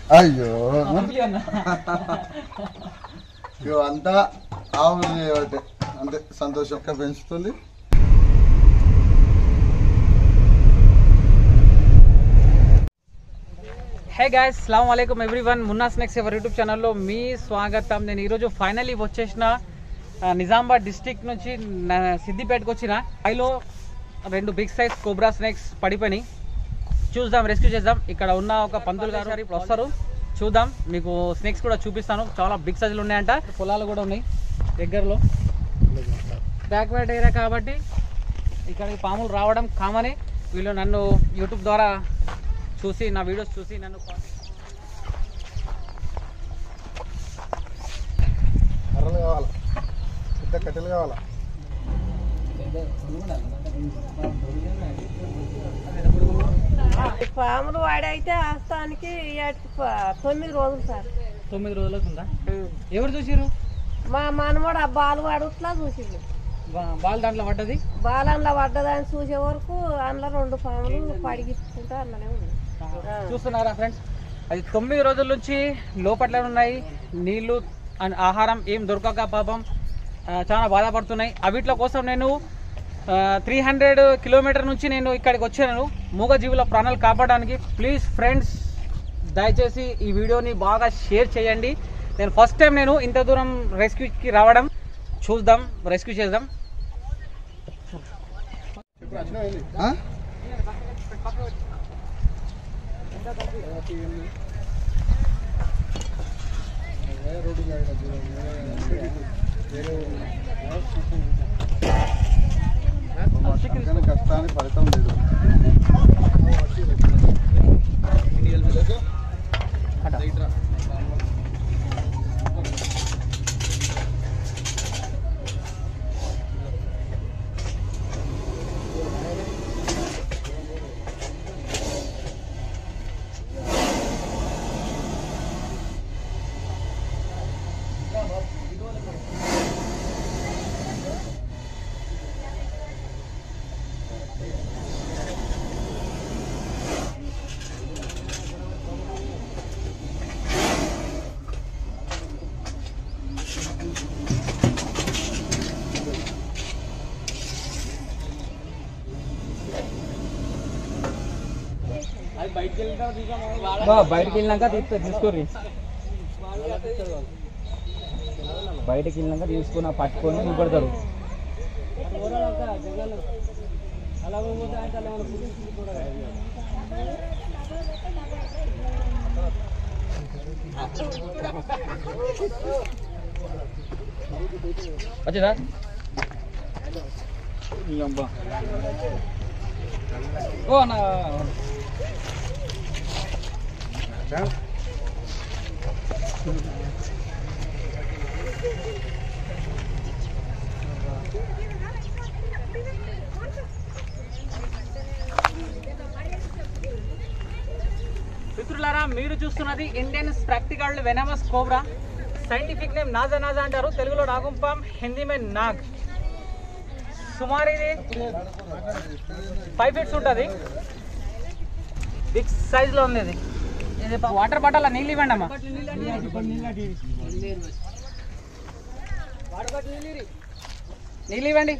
అయ్యో అంతా ఆవులు చేయబట్టే అంతే సంతోషంగా పెంచుతుంది. హే గైస్, అస్సలాము అలైకుం everyone. Munna snakes saver YouTube ఛానల్లో మీ స్వాగతం. నేను ఈరోజు ఫైనల్లీ వచ్చేసిన నిజామాబాద్ డిస్టిక్ నుంచి సిద్దిపేటకు వచ్చిన. పైలో 2 బిగ్ సైజ్ కోబ్రా స్నేక్స్ పడిపోయి చూద్దాం, రెస్క్యూ చేద్దాం. ఇక్కడ ఉన్న ఒక పంతులు గారు ఇప్పుడు వస్తారు, చూద్దాం. మీకు స్నేక్స్ కూడా చూపిస్తాను. చాలా బిగ్ సైజులు ఉన్నాయంట. పొలాలు కూడా ఉన్నాయి దగ్గరలో, బ్యాక్వర్డ్ ఏరియా కాబట్టి ఇక్కడికి పాములు రావడం కామనే. వీళ్ళు నన్ను యూట్యూబ్ ద్వారా చూసి, నా వీడియోస్ చూసి నన్ను కర్రలు కావాలా, పెద్ద కట్టెలు కావాలా. పాములు వాడైతే ఆస్తానికి 9 రోజులు సార్. 9 రోజులకు ఉందా? ఎవరు చూసిరు? మా మనమోడు ఆ బాలు వాడుట్లా చూసిండు. బాల్ దాంట్లో పడ్డది, బాల్ అందులో పడ్డదని చూసే వరకు అందులో 2 పాములు పడిగిచ్చుకుంటా అందులోనే ఉంది. చూస్తున్నారా ఫ్రెండ్స్? అది 9 రోజుల నుంచి లోపట్లే ఉన్నాయి. నీళ్లు ఆహారం ఏం దొరకక పాపం చాలా బాధపడుతున్నాయి. అవిట్ల కోసం నేను 300 కిలోమీటర్ నుంచి నేను ఇక్కడికి వచ్చాను మూగజీవుల ప్రాణాలు కాపాడడానికి. ప్లీజ్ ఫ్రెండ్స్, దయచేసి ఈ వీడియోని బాగా షేర్ చేయండి. నేను ఫస్ట్ టైం నేను ఇంత దూరం రెస్క్యూకి రావడం. చూద్దాం, రెస్క్యూ చేద్దాం. కష్టానికి ఫలితం లేదు. బయటకి వెళ్ళినాక తీసుకోరి, బయటకి వెళ్ళినాక తీసుకుని పట్టుకొని నిలబడతారు. వచ్చేదా? ఓ అన్న మిత్రులారా, మీరు చూస్తున్నది Indian spectacled venomous cobra. Scientific name నాజా నాజా అంటారు, తెలుగులో నాగుంపాం, హిందీ మే నాగ్. సుమారు ఇది 5 ఫీట్స్ ఉంటుంది. బిగ్ సైజ్ లో ఉంది ఇది. వాటర్ బాటిల్ నీళ్ళు ఇవ్వండి అమ్మా. నీళ్ళు ఇవ్వండి.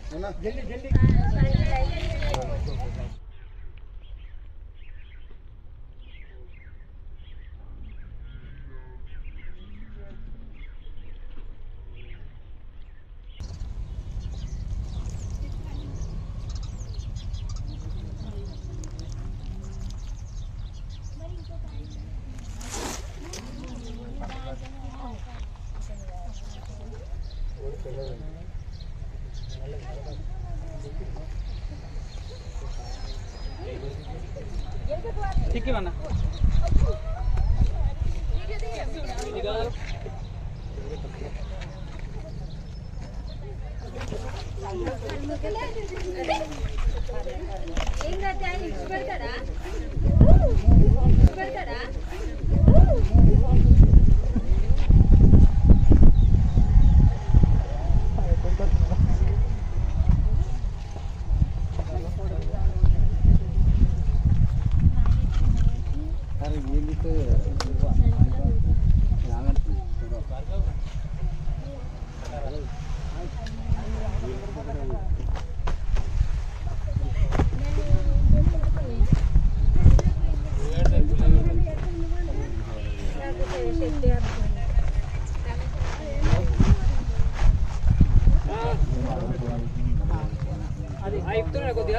ठीक है बना అది అయిపోతున్నా కొద్దిగా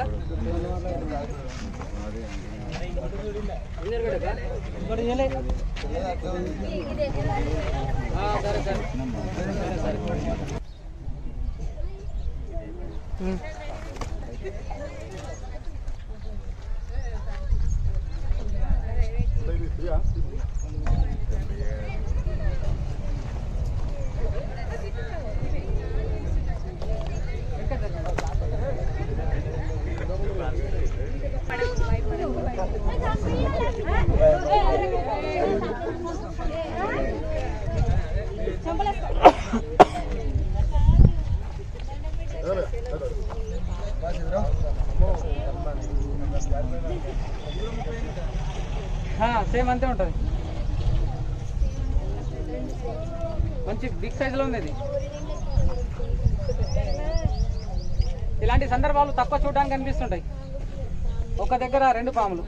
సేమ్ అంతే ఉంటుంది. మంచి బిగ్ సైజులో ఉంది ఇది. ఇలాంటి సందర్భాలు తక్కువ చూడడానికి కనిపిస్తుంటాయి. ఒక దగ్గర 2 పాములు.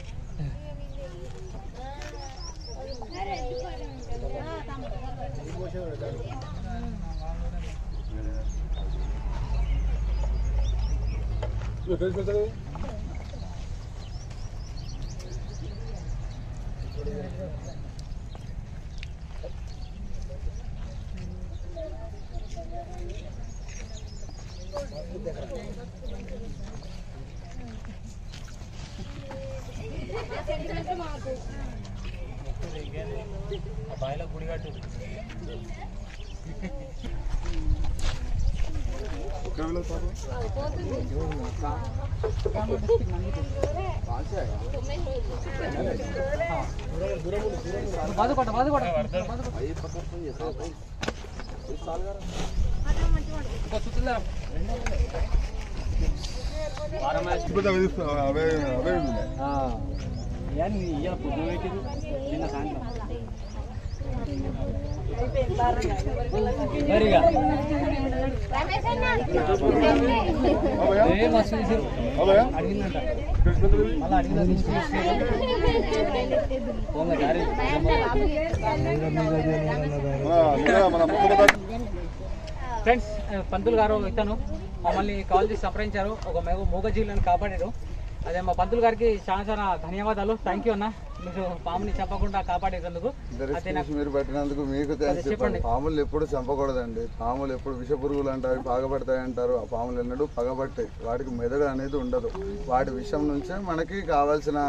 ఫ్రెండ్స్, పంతులు గారు ఇతను మమ్మల్ని కాల్ చేసి సంప్రదించారు. ఒక మూగజీవులను కాపాడారు. అదే మా పంతులు గారికి చాలా చాలా ధన్యవాదాలు. థ్యాంక్ యూ అన్న, మీరు పాముని చంపకుండా కాపాడేందుకు. మీరు పట్టినందుకు మీకు చెప్పండి. పాములు ఎప్పుడు చంపకూడదండి. పాములు ఎప్పుడు విష పురుగులు అంటారు, పగబడతాయి అంటారు. ఆ పాములు ఎన్నడూ పగబట్టాయి. వాటికి మెదడు అనేది ఉండదు. వాటి విషం నుంచే మనకి కావాల్సిన,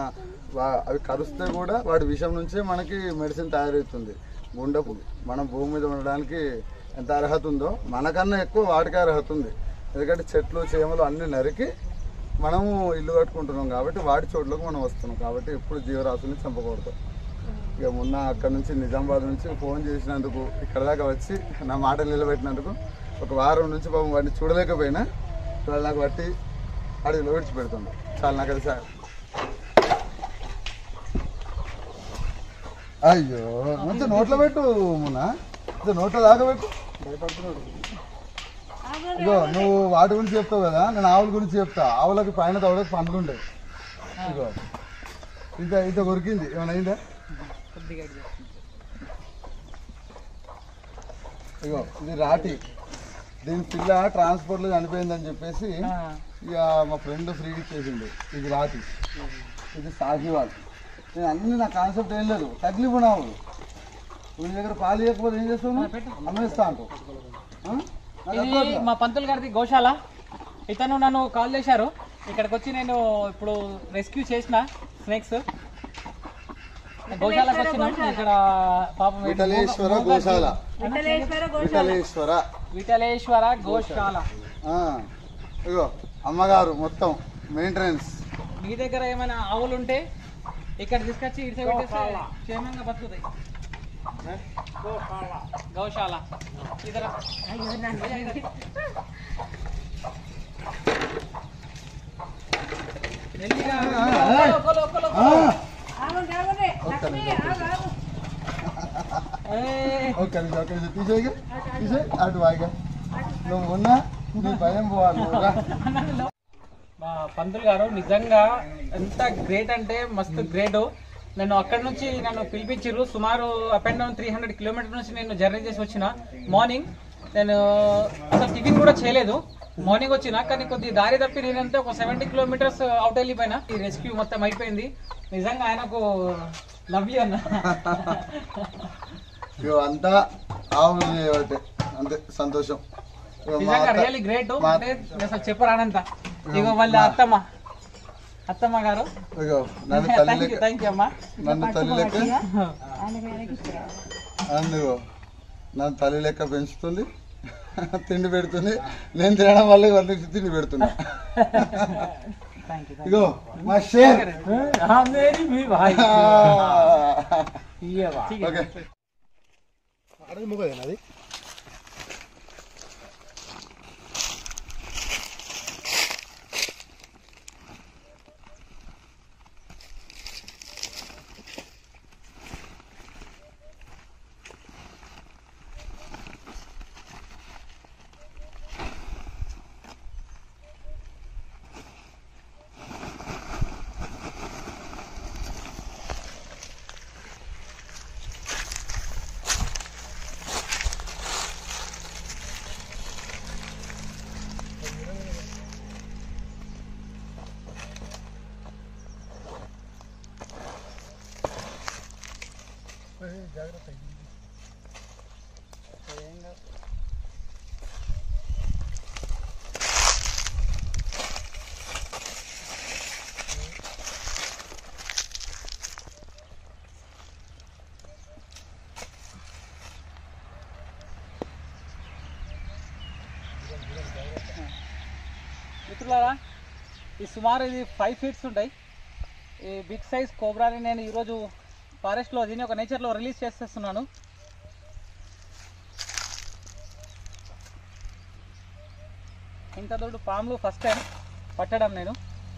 అవి కరుస్తే కూడా వాటి విషం నుంచే మనకి మెడిసిన్ తయారవుతుంది. గుండెపు మనం భూమి మీద ఉండడానికి ఎంత అర్హత ఉందో మనకన్నా ఎక్కువ వాటికి అర్హత ఉంది. ఎందుకంటే చెట్లు చేమలు అన్నీ నరికి మనము ఇల్లు కట్టుకుంటున్నాం కాబట్టి వాటి చోట్లకు మనం వస్తున్నాం. కాబట్టి ఎప్పుడు జీవరాశుల్ని చంపకూడదు. ఇక మొన్న అక్కడ నుంచి నిజామాబాద్ నుంచి ఫోన్ చేసినందుకు ఇక్కడ దాకా వచ్చి నా మాటలు నిలబెట్టినందుకు ఒక వారం నుంచి పాపం వాటిని చూడలేకపోయినా ఇవాళ నాకు బట్టి అడవిలో విడిచిపెడుతుండే. చాలా నాకు అది సార్. అయ్యో మంచి నోట్లో పెట్టు మొన్న, నోట్లో దాకా పెట్టు. భయపడుతున్నాడు. ఇగో నువ్వు వాటి గురించి చెప్తావు కదా, నేను ఆవుల గురించి చెప్తా. ఆవులకి పైన తవ్వడానికి పండ్లు ఉండేవి. ఇగో ఇంత కొరికింది. ఏమైనా అయిందా? ఇగో ఇది రాటి. దీని పిల్ల ట్రాన్స్పోర్ట్లో చనిపోయిందని చెప్పేసి ఇక మా ఫ్రెండ్ ఫ్రీగా ఇచ్చేసింది. ఇది రాటి, ఇది సాగివాల్. నేను అన్ని నా కాన్సెప్ట్ ఏం లేదు. తగిలిపు నావులు వీళ్ళ దగ్గర పాలు ఇవ్వకపోతే ఏం చేస్తాను, అమ్మేస్తా అంటూ. మా పంతులు గారిది గోశాల. ఇతను నన్ను కాల్ చేశారు. ఇక్కడికి వచ్చి నేను ఇప్పుడు రెస్క్యూ చేసిన స్నేక్స్ గోశాలకు వచ్చినాం. ఇక్కడ పాపం విఠలేశ్వర గోశాల, విఠలేశ్వర గోశాల. ఇగో అమ్మగారు మొత్తం మెయింటెనెన్స్. మీ దగ్గర ఏమైనా ఆవులు ఉంటే ఇక్కడ తీసుకొచ్చి ఇటు పెట్టేస్తే క్షేమంగా బతుకుతాయి. గోశాల ఇతర ఒక్క నిమిషం తీసేయగా తీసే అటు వాయిగా నువ్వు ఉన్నా నీ భయం పోవాలి మా పంతులు గారు నిజంగా ఎంత గ్రేట్ అంటే మస్తు గ్రేట్. నేను అక్కడ నుంచి నన్ను పిలిపించారు. సుమారు అప్ అండ్ డౌన్ 300 కిలోమీటర్ నుంచి నేను జర్నీ చేసి వచ్చిన. మార్నింగ్ నేను అసలు టిఫిన్ కూడా చేయలేదు. మార్నింగ్ వచ్చిన, కానీ కొద్ది దారి తప్పి నేనంటే ఒక 70 కిలోమీటర్స్ అవుట్ వెళ్ళిపోయినా. ఈ రెస్క్యూ మొత్తం అయిపోయింది. నిజంగా ఆయనకు లవ్ యూ అన్న. అంతా ఆవులు చేయబట్టే అంతే సంతోషం. నిజంగా రియల్లీ గ్రేట్. అంటే అసలు చెప్పరానంత. ఇగో వాళ్ళ అత్తమ్మ గారు నన్ను తల్లి లెక్క అందుకో నన్ను తల్లి లెక్క పెంచుతుంది, తిండి పెడుతుంది. నేను తినడం వల్ల వాళ్ళకి తిండి పెడుతున్నా. ఇగో మా షేర్ అది జాగ్రత్త. మిత్రులారా, ఈ సుమారు ఇది 5 ఫీట్స్ ఉంటాయి. ఈ బిగ్ సైజ్ కోబ్రాని నేను ఈరోజు ఫారెస్ట్లో దీన్ని ఒక నేచర్లో రిలీజ్ చేసేస్తున్నాను. ఇంత దొడ్డు పాములు ఫస్ట్ టైం పట్టడం నేను.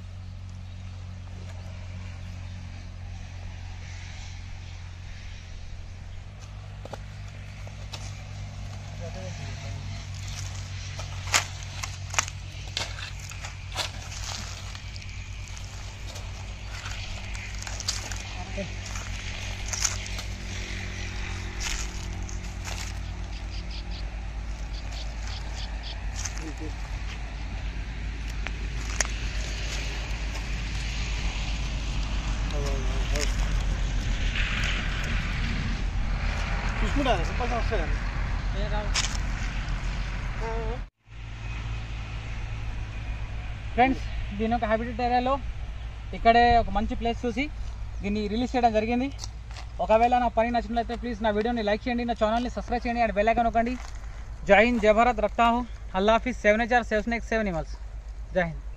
ఫ్రెండ్స్, దీని ఒక హ్యాబిటేట్ ఏరియాలో ఇక్కడే ఒక మంచి ప్లేస్ చూసి దీన్ని రిలీజ్ చేయడం జరిగింది. ఒకవేళ నా పని నచ్చినట్లయితే ప్లీజ్ నా వీడియోని లైక్ చేయండి, నా ఛానల్ని సబ్స్క్రైబ్ చేయండి అండ్ బెల్ ఐకాన్ నొక్కండి. జై హింద్, జై భారత్, రక్తా హూ, అల్లా హాఫీజ్. 7 HR 7 snakes 7 animals. జై హింద్.